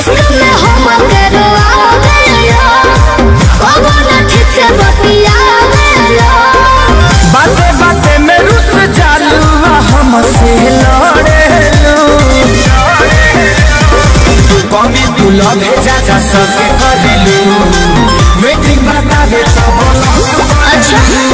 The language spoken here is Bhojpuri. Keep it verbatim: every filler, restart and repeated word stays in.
इश्क में हम करो आवेला कबो ना ठीक से बतियावेला बाते बाते में रुस जालू हमसे लड़ेलू कमी तू लगे जा सके करेलू वेटिंग बतावे सब अच्छा